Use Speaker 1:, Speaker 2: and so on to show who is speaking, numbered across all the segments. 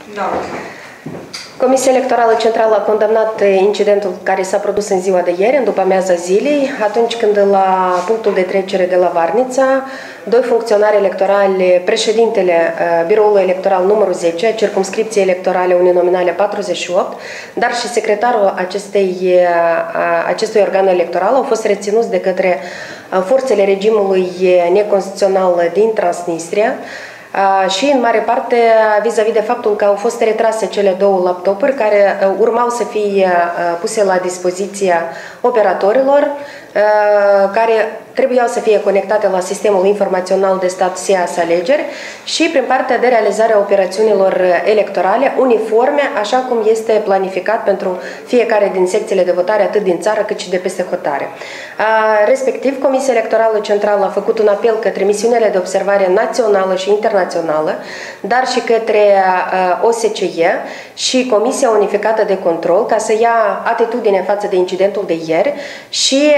Speaker 1: Da.
Speaker 2: Comisia Electorală Centrală a condamnat incidentul care s-a produs în ziua de ieri, în după-amiaza zilei, atunci când la punctul de trecere de la Varnița, doi funcționari electorali, președintele Biroului Electoral numărul 10, circumscripției electorale uninominale 48, dar și secretarul acestui organ electoral au fost reținuți de către forțele regimului neconstituțional din Transnistria, și în mare parte vis-a-vis de faptul că au fost retrase cele două laptopuri care urmau să fie puse la dispoziția operatorilor, care trebuiau să fie conectate la sistemul informațional de stat SIAS Alegeri și prin partea de realizare a operațiunilor electorale uniforme, așa cum este planificat pentru fiecare din secțiile de votare, atât din țară cât și de peste hotare. Respectiv, Comisia Electorală Centrală a făcut un apel către misiunile de observare națională și internațională, dar și către OSCE și Comisia Unificată de Control ca să ia atitudine față de incidentul de ieri și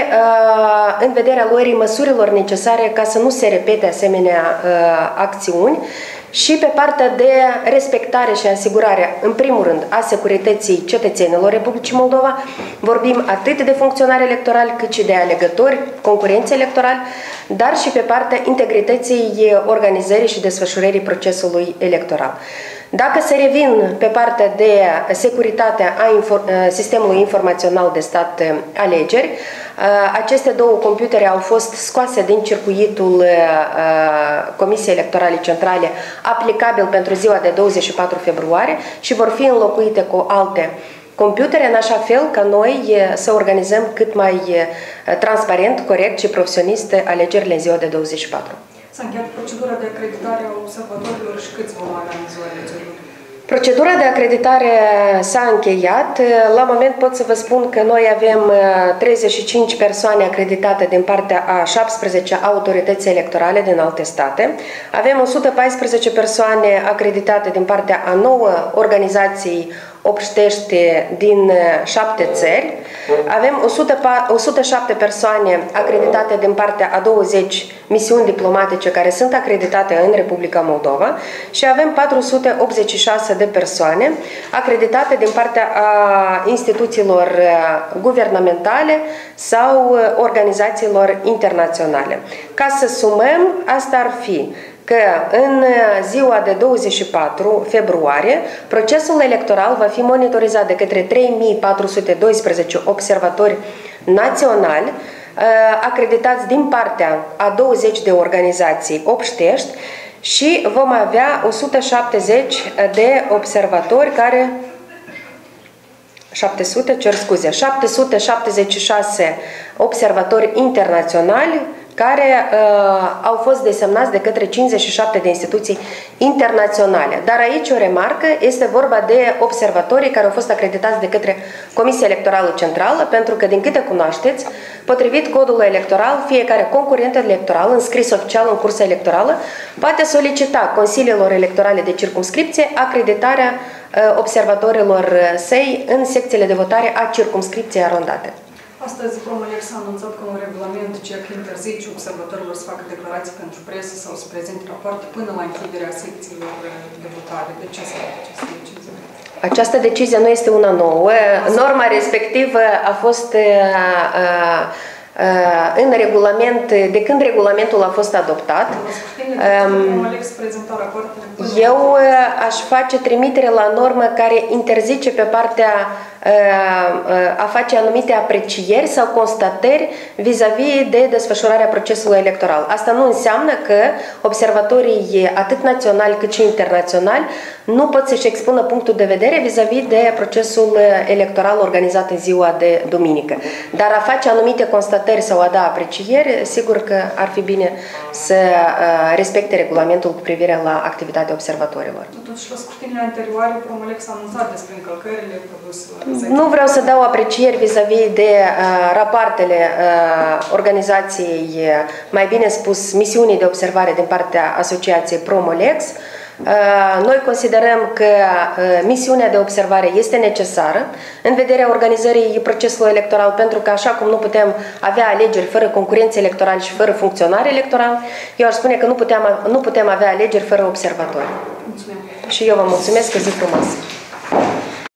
Speaker 2: în vederea luării măsurilor necesare ca să nu se repete asemenea acțiuni și pe partea de respectare și asigurare, în primul rând, a securității cetățenilor Republicii Moldova. Vorbim atât de funcționari electorali cât și de alegători, concurenți electorali, dar și pe partea integrității organizării și desfășurării procesului electoral. Dacă se revin pe partea de securitate a sistemului informațional de stat alegeri, aceste două computere au fost scoase din circuitul Comisiei Electorale Centrale aplicabil pentru ziua de 24 februarie și vor fi înlocuite cu alte computere, în așa fel ca noi să organizăm cât mai transparent, corect și profesionist alegerile în ziua de 24.
Speaker 1: S-a încheiat procedura de acreditare a observatorilor și câți vom avea în ziua alegerilor?
Speaker 2: Procedura de acreditare s-a încheiat. La moment pot să vă spun că noi avem 35 persoane acreditate din partea a 17 autorități electorale din alte state. Avem 114 persoane acreditate din partea a 9 organizații obștești din 7 țări. Avem 107 persoane acreditate din partea a 20 misiuni diplomatice care sunt acreditate în Republica Moldova și avem 486 de persoane acreditate din partea a instituțiilor guvernamentale sau organizațiilor internaționale. Ca să sumăm, asta ar fi că în ziua de 24 februarie procesul electoral va fi monitorizat de către 3412 observatori naționali acreditați din partea a 20 de organizații obștești și vom avea 170 de observatori care 776 observatori internaționali care au fost desemnați de către 57 de instituții internaționale. Dar aici o remarcă, este vorba de observatorii care au fost acreditați de către Comisia Electorală Centrală, pentru că, din câte cunoașteți, potrivit codului electoral, fiecare concurent electoral înscris oficial în cursa electorală poate solicita consiliilor electorale de circumscripție acreditarea observatorilor săi în secțiile de votare a circumscripției arondate.
Speaker 1: Astăzi, Promolex a anunțat că un regulament CEC interzice observatorilor să facă declarații pentru presă sau să prezinte rapoarte până la închiderea secțiilor de votare. De ce s-a luat această decizie?
Speaker 2: Această decizie nu este una nouă. Norma respectivă a fost în regulament, de când regulamentul a fost adoptat. Eu aș face trimitere la normă care interzice pe partea a face anumite aprecieri sau constatări vis-a-vis de desfășurarea procesului electoral. Asta nu înseamnă că observatorii atât naționali cât și internaționali nu pot să-și expună punctul de vedere vis-a-vis de procesul electoral organizat în ziua de duminică. Dar a face anumite constatări sau a da aprecieri, sigur că ar fi bine să respecte regulamentul cu privire la activitatea observatorilor.
Speaker 1: Totuși, la scrutinile anterioare, Promolex a anunțat despre încălcările produse.
Speaker 2: Nu vreau să dau aprecieri vis-a-vis de rapoartele organizației, mai bine spus, misiunii de observare din partea asociației Promolex. Noi considerăm că misiunea de observare este necesară în vederea organizării procesului electoral, pentru că așa cum nu putem avea alegeri fără concurenți electorali și fără funcționari electorali, eu aș spune că nu putem avea alegeri fără observatori.
Speaker 1: Mulțumim.
Speaker 2: și eu vă mulțumesc, o zi frumoasă!